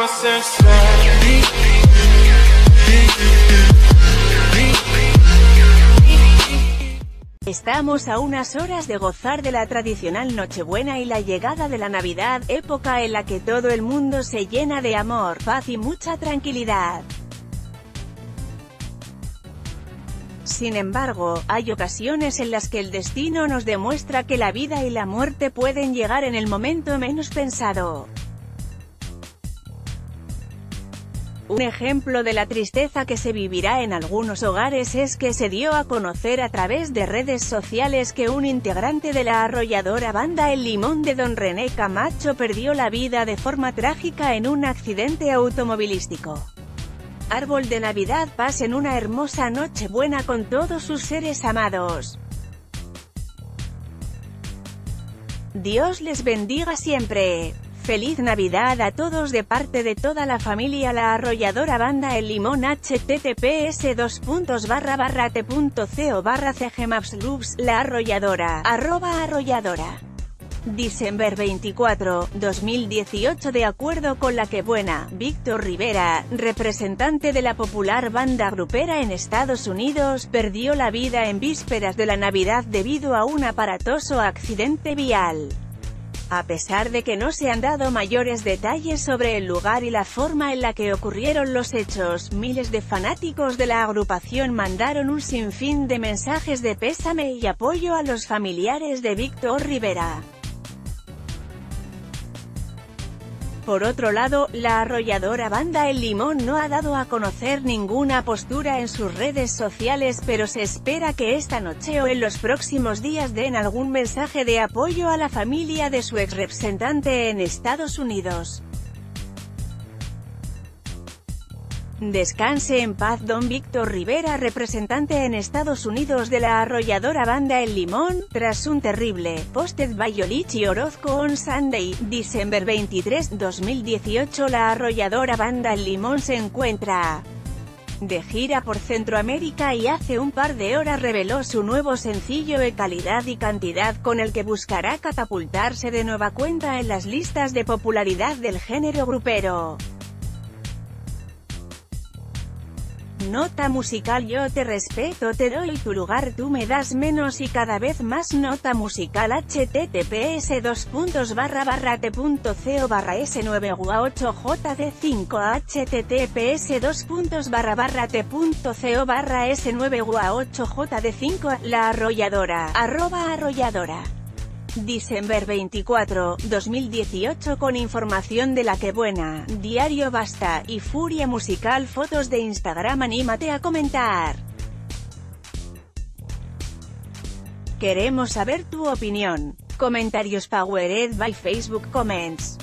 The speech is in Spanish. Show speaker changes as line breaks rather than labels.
Estamos a unas horas de gozar de la tradicional Nochebuena y la llegada de la Navidad, época en la que todo el mundo se llena de amor, paz y mucha tranquilidad. Sin embargo, hay ocasiones en las que el destino nos demuestra que la vida y la muerte pueden llegar en el momento menos pensado. Un ejemplo de la tristeza que se vivirá en algunos hogares es que se dio a conocer a través de redes sociales que un integrante de la arrolladora banda El Limón de Don René Camacho perdió la vida de forma trágica en un accidente automovilístico. Árbol de Navidad, pasen una hermosa Nochebuena con todos sus seres amados. Dios les bendiga siempre. Feliz Navidad a todos de parte de toda la familia La Arrolladora Banda El Limón. https://t.co/cgmapsloops La Arrolladora @arrolladora. Diciembre 24, 2018. De acuerdo con La Que Buena, Víctor Rivera, representante de la popular banda grupera en Estados Unidos, perdió la vida en vísperas de la Navidad debido a un aparatoso accidente vial. A pesar de que no se han dado mayores detalles sobre el lugar y la forma en la que ocurrieron los hechos, miles de fanáticos de la agrupación mandaron un sinfín de mensajes de pésame y apoyo a los familiares de Víctor Rivera. Por otro lado, la arrolladora banda El Limón no ha dado a conocer ninguna postura en sus redes sociales, pero se espera que esta noche o en los próximos días den algún mensaje de apoyo a la familia de su ex representante en Estados Unidos. Descanse en paz Don Víctor Rivera, representante en Estados Unidos de la arrolladora banda El Limón, tras un terrible, posted by Yolichi Orozco on Sunday, December 23, 2018. La arrolladora banda El Limón se encuentra de gira por Centroamérica y hace un par de horas reveló su nuevo sencillo de calidad y cantidad, con el que buscará catapultarse de nueva cuenta en las listas de popularidad del género grupero. Nota musical: yo te respeto, te doy tu lugar, tú me das menos y cada vez más. Nota musical https://t.co/s9gua8jd5 https://t.co/s9gua8jd5 La Arrolladora @arrolladora. Diciembre 24, 2018. Con información de La Que Buena, Diario Basta y Furia Musical. Fotos de Instagram. Anímate a comentar. Queremos saber tu opinión. Comentarios powered by Facebook Comments.